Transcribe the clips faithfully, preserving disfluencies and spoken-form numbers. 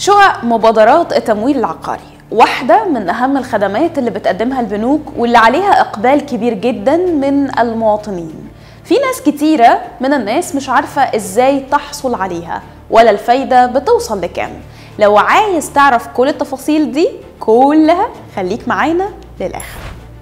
شقق مبادرات التمويل العقاري واحدة من أهم الخدمات اللي بتقدمها البنوك واللي عليها إقبال كبير جدا من المواطنين. في ناس كتيرة من الناس مش عارفة إزاي تحصل عليها ولا الفايدة بتوصل لكام. لو عايز تعرف كل التفاصيل دي كلها خليك معانا للآخر.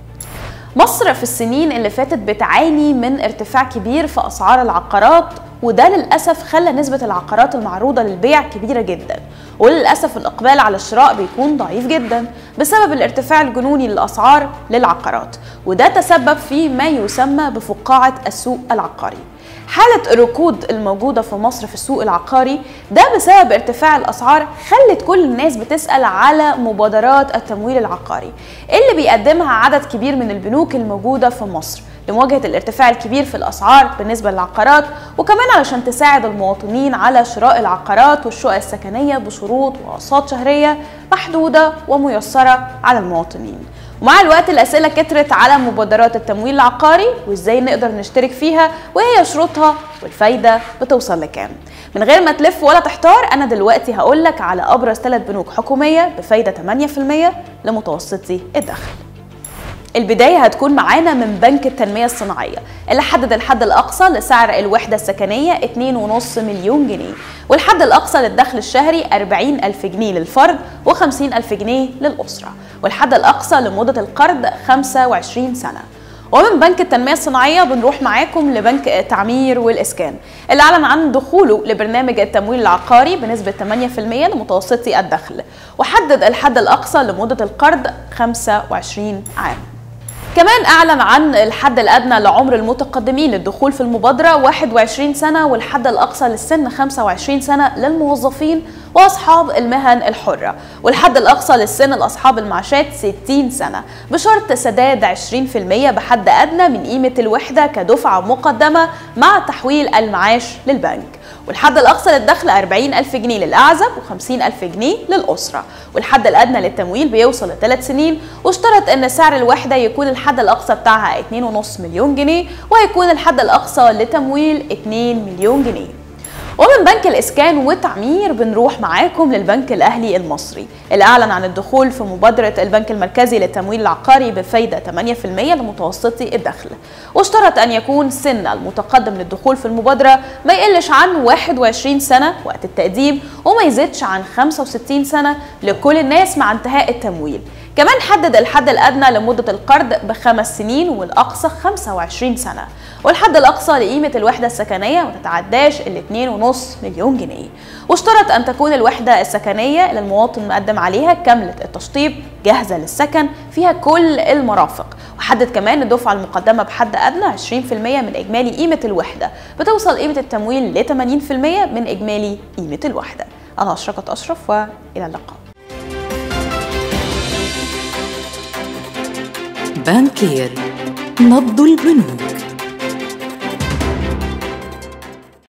مصر في السنين اللي فاتت بتعاني من ارتفاع كبير في أسعار العقارات، وده للأسف خلى نسبة العقارات المعروضة للبيع كبيرة جدا، وللأسف الإقبال على الشراء بيكون ضعيف جدا بسبب الارتفاع الجنوني للأسعار للعقارات، وده تسبب في ما يسمى بفقاعة السوق العقاري. حالة الركود الموجودة في مصر في السوق العقاري ده بسبب ارتفاع الأسعار خلت كل الناس بتسأل على مبادرات التمويل العقاري اللي بيقدمها عدد كبير من البنوك الموجودة في مصر لمواجهة الارتفاع الكبير في الأسعار بالنسبة للعقارات، وكمان علشان تساعد المواطنين على شراء العقارات والشقق السكنية بشروط وأقساط شهرية محدودة وميسرة على المواطنين. ومع الوقت الأسئلة كترت على مبادرات التمويل العقاري وإزاي نقدر نشترك فيها وهي شروطها والفايدة بتوصل لكام. من غير ما تلف ولا تحتار، أنا دلوقتي هقولك على أبرز ثلاث بنوك حكومية بفايدة ثمانية في المية لمتوسطي الدخل. البداية هتكون معانا من بنك التنمية الصناعية اللي حدد الحد الأقصى لسعر الوحدة السكنية اتنين ونص مليون جنيه، والحد الأقصى للدخل الشهري أربعين ألف جنيه للفرد وخمسين ألف جنيه للأسرة، والحد الأقصى لمدة القرض خمسة وعشرين سنة. ومن بنك التنمية الصناعية بنروح معاكم لبنك التعمير والإسكان اللي أعلن عن دخوله لبرنامج التمويل العقاري بنسبة ثمانية في المية لمتوسطي الدخل، وحدد الحد الأقصى لمدة القرض خمسة وعشرين عام. كمان أعلن عن الحد الأدنى لعمر المتقدمين للدخول في المبادرة واحد وعشرين سنة، والحد الأقصى للسن خمسة وعشرين سنة للموظفين وأصحاب المهن الحرة، والحد الأقصى للسن لأصحاب المعاشات ستين سنة بشرط سداد عشرين في المية بحد أدنى من قيمة الوحدة كدفعة مقدمة مع تحويل المعاش للبنك، والحد الأقصى للدخل أربعين ألف جنيه للأعزب وخمسين ألف جنيه للأسرة، والحد الأدنى للتمويل بيوصل لثلاث سنين، واشترط أن سعر الوحدة يكون الحد الأقصى بتاعها اتنين ونص مليون جنيه ويكون الحد الأقصى لتمويل اتنين مليون جنيه. ومن بنك الإسكان والتعمير بنروح معاكم للبنك الأهلي المصري اللي أعلن عن الدخول في مبادرة البنك المركزي للتمويل العقاري بفايدة ثمانية في المية لمتوسطي الدخل، واشترط أن يكون سن المتقدم للدخول في المبادرة ما يقلش عن واحد وعشرين سنة وقت التقديم وما يزيدش عن خمسة وستين سنة لكل الناس مع انتهاء التمويل. كمان حدد الحد الأدنى لمدة القرض بخمس سنين والأقصى خمسة وعشرين سنة، والحد الأقصى لقيمة الوحدة السكنية ما تتعداش ال اتنين ونص مليون جنيه، واشترط أن تكون الوحدة السكنية اللي المواطن مقدم عليها كاملة التشطيب جاهزة للسكن فيها كل المرافق، وحدد كمان الدفعة المقدمة بحد أدنى عشرين في المية من إجمالي قيمة الوحدة بتوصل قيمة التمويل ل ثمانين في المية من إجمالي قيمة الوحدة. أنا أشرقت أشرف وإلى اللقاء. بانكير، نبض البنوك.